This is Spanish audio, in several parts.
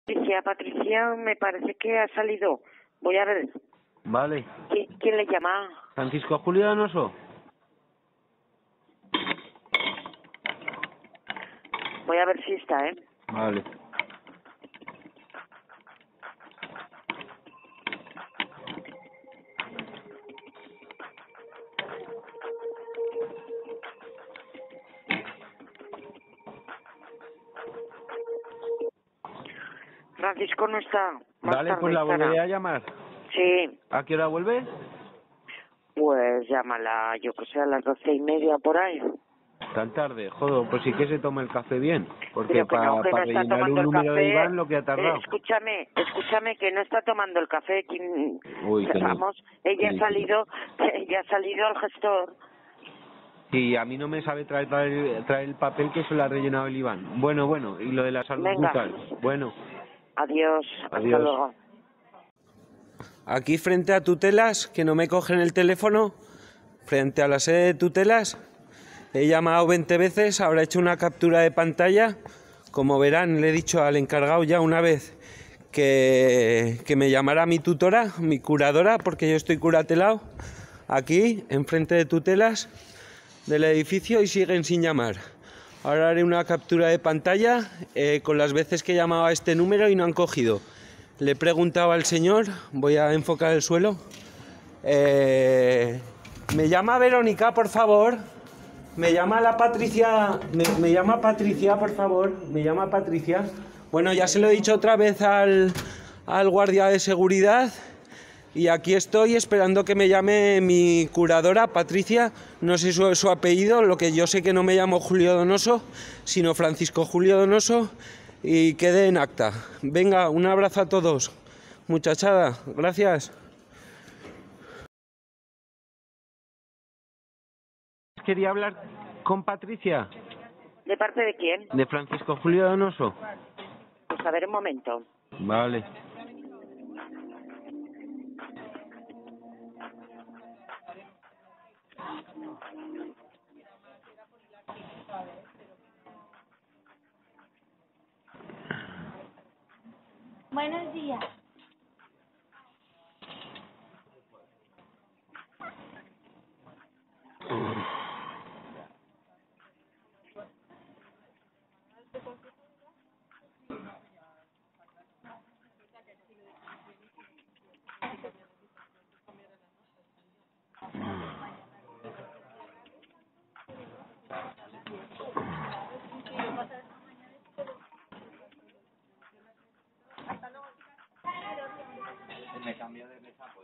Patricia, me parece que ha salido. Voy a ver. Vale. ¿Quién le llama? Francisco Julio Donoso. Voy a ver si está, ¿eh? Vale. Francisco no está. Más Vale, tarde pues la estará. volveré a llamar. Sí, ¿A qué hora vuelve? pues llámala, yo que sé, a las 12:30 por ahí. Tan tarde, joder, pues sí que se toma el café bien. Porque Pero que no para está rellenar tomando un el número de café. Iván lo que ha tardado. Escúchame, que no está tomando el café. Uy, que no. Vamos, ella ha salido al gestor. Sí, a mí no me sabe traer el papel que se lo ha rellenado el Iván. Bueno, y lo de la salud Venga. bucal. Bueno, Adiós, hasta adiós. luego. Aquí frente a Tutelas, que no me cogen el teléfono, frente a la sede de Tutelas, he llamado 20 veces, habrá hecho una captura de pantalla. Como verán, le he dicho al encargado ya una vez que me llamara mi tutora, mi curadora, porque yo estoy curatelado, aquí, enfrente de Tutelas del edificio, y siguen sin llamar. Ahora haré una captura de pantalla con las veces que he llamado a este número y no han cogido. Le he preguntado al señor, voy a enfocar el suelo. Me llama Verónica, por favor. Me llama la Patricia. Me llama Patricia, por favor. Me llama Patricia. Bueno, ya se lo he dicho otra vez al guardia de seguridad. Y aquí estoy esperando que me llame mi curadora, Patricia. No sé su apellido, lo que yo sé que no me llamo Julio Donoso, sino Francisco Julio Donoso. Y quede en acta. Venga, un abrazo a todos. Muchachada, gracias. Quería hablar con Patricia. ¿De parte de quién? De Francisco Julio Donoso. Pues a ver, un momento. Vale. Buenos días. Me cambió de mesa, pues.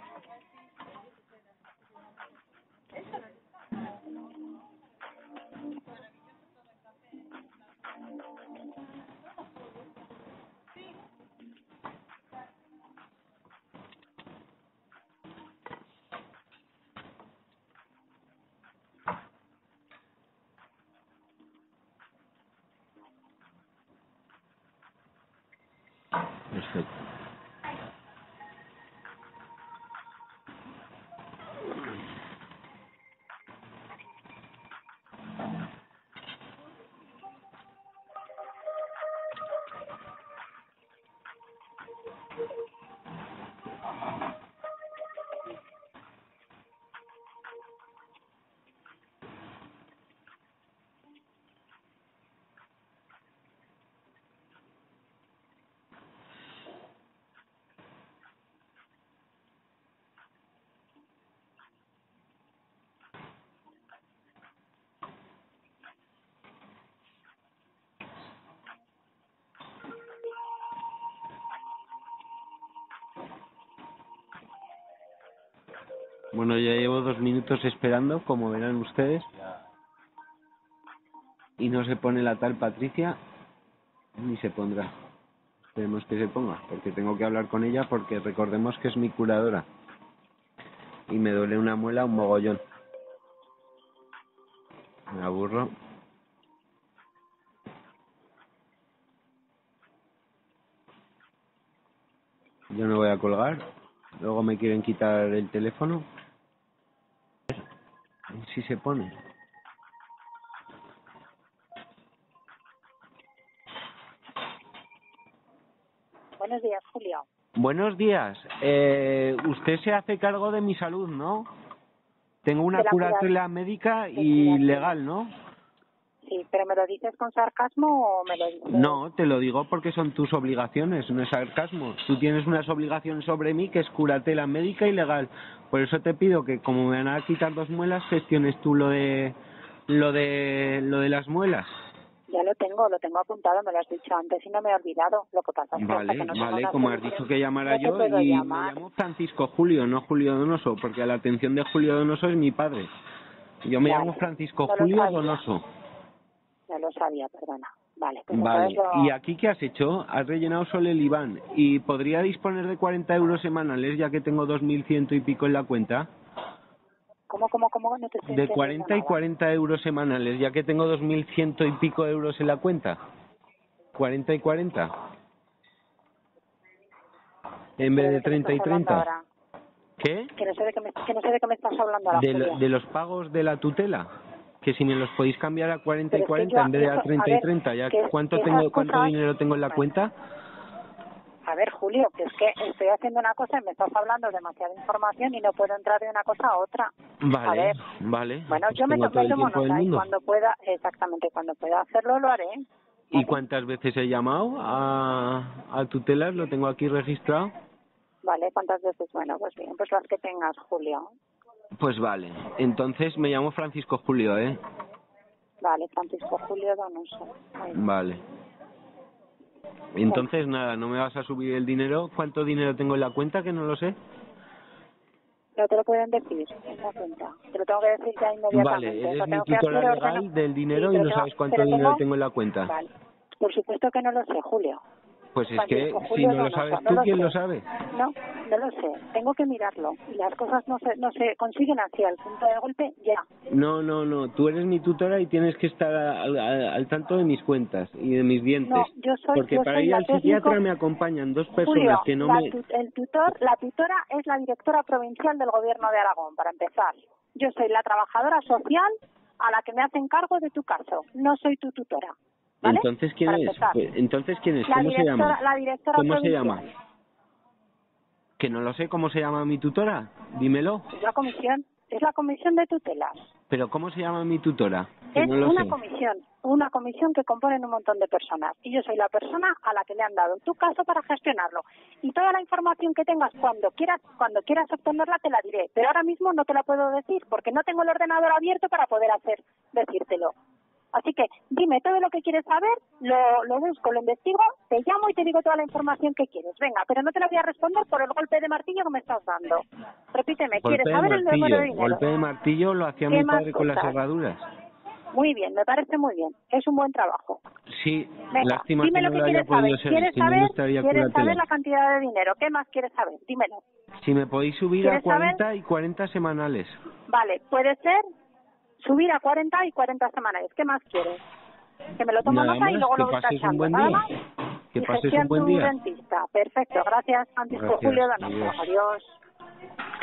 Perfecto. Bueno, ya llevo 2 minutos esperando, como verán ustedes. Y no se pone la tal Patricia, ni se pondrá. Esperemos que se ponga, porque tengo que hablar con ella, porque recordemos que es mi curadora. Y me duele una muela un mogollón. Me aburro. Yo no voy a colgar. Luego me quieren quitar el teléfono. Si se pone. Buenos días, Julio. Buenos días. Usted se hace cargo de mi salud, ¿no? Tengo una curatela médica y legal, ¿no? Sí, pero ¿me lo dices con sarcasmo o me lo dices...? No, te lo digo porque son tus obligaciones, no es sarcasmo. Tú tienes unas obligaciones sobre mí que es curatela médica y legal. Por eso te pido que, como me van a quitar 2 muelas, gestiones tú lo de las muelas. Ya lo tengo apuntado, me lo has dicho antes y no me he olvidado. Lo que pasa es que hasta que no Vale, como has dicho que llamara no te yo, puedo y llamar. me llamo Francisco Julio, no Julio Donoso, porque a la atención de Julio Donoso es mi padre. Yo me llamo Francisco No lo Julio sabía. Donoso. No lo sabía, perdona. Vale, pues Vale, entonces lo... ¿y aquí qué has hecho? Has rellenado solo el IBAN. ¿Y podría disponer de 40 euros semanales ya que tengo 2.100 y pico en la cuenta? ¿Cómo? No te estoy De entendiendo 40 y nada. 40 euros semanales ya que tengo 2.100 y pico euros en la cuenta. 40 y 40. En vez de 30 y 30. Ahora? ¿Qué? Que no sé de qué me estás hablando ahora, Julio. De los pagos de la tutela. Que si me los podéis cambiar a 40 Pero y es que 40 yo, en vez de a eso, 30 a y ver, 30. Ya, que ¿cuánto esas cuánto cosas... dinero tengo en la cuenta? A ver, Julio, que es que estoy haciendo una cosa y me estás hablando demasiada información y no puedo entrar de una cosa a otra. A ver, Vale. bueno, Pues yo me tengo todo el tomo tiempo del nota y mundo. cuando pueda hacerlo, lo haré. ¿Y cuántas veces he llamado a tutelas? Lo tengo aquí registrado. Vale, ¿cuántas veces? Bueno, pues bien, pues las que tengas, Julio. Pues vale. Entonces me llamo Francisco Julio, ¿eh? Vale, Francisco Julio Donoso. Vale. Entonces nada, ¿no me vas a subir el dinero? ¿Cuánto dinero tengo en la cuenta? Que no lo sé. No te lo pueden decir en la cuenta. Te lo tengo que decir ya inmediatamente. Vale, O sea, eres mi tengo que tutora hacer legal del dinero Sí, y pero no sabes cuánto pero dinero tengo en la cuenta. Vale. Por supuesto que no lo sé, Julio. Pues es que Francisco si Julio no lo Donoso, sabes no tú, lo ¿quién sé. lo sabe? No lo sé. Tengo que mirarlo. Y las cosas no se consiguen así al punto de golpe ya. No. Tú eres mi tutora y tienes que estar al tanto de mis cuentas y de mis dientes. No, yo Porque para soy ir la al técnico. psiquiatra me acompañan 2 personas Julio, que no la tutora es la directora provincial del Gobierno de Aragón, para empezar. Yo soy la trabajadora social a la que me hacen cargo de tu caso. No soy tu tutora. ¿Vale? Entonces, ¿quién Para es? empezar. Entonces, ¿quién es? La ¿Cómo se llama? directora ¿Cómo se provincial. llama? Que no lo sé, ¿cómo se llama mi tutora? Dímelo. Es la comisión de tutelas. ¿Pero cómo se llama mi tutora? Que Es no lo sé. una comisión que componen un montón de personas. Y yo soy la persona a la que le han dado tu caso para gestionarlo. Y toda la información que tengas cuando quieras obtenerla te la diré. Pero ahora mismo no te la puedo decir porque no tengo el ordenador abierto para poder decírtelo. Así que dime todo lo que quieres saber, lo busco, lo investigo, te llamo y te digo toda la información que quieres. Venga, pero no te la voy a responder por el golpe de martillo que me estás dando. Repíteme, ¿quieres saber el número de dinero? Golpe de martillo lo hacía mi padre con las herraduras. Muy bien, me parece muy bien. Es un buen trabajo. Sí, Venga, lástima dime que lo no que lo haya quieres saber. podido ser, si no me estaría ¿Quieres saber curatela. la cantidad de dinero? ¿Qué más quieres saber? Dímelo. Si me podéis subir a ¿Quieres saber? 40 y 40 semanales. Vale, puede ser subir a 40 y 40 semanales. ¿Qué más quieres? Que me lo tomo Nada nota más, y luego que lo voy pases un tachando. buen Nada día. más. Que Y pases un gestión buen tu día. dentista. Perfecto, gracias, Francisco Gracias, Julio Donoso. adiós. Adiós.